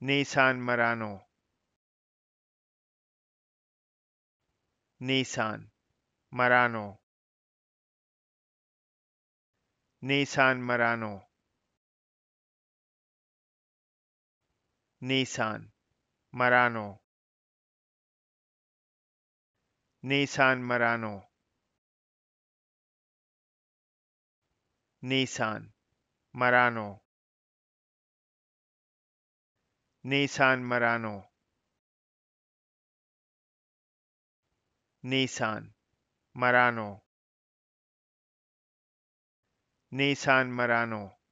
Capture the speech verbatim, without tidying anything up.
Nissan Murano, Nissan Murano, Nissan Murano, Nissan Murano, Nissan Murano, Nissan Murano, Nissan Murano, Nissan Murano, Nissan Murano,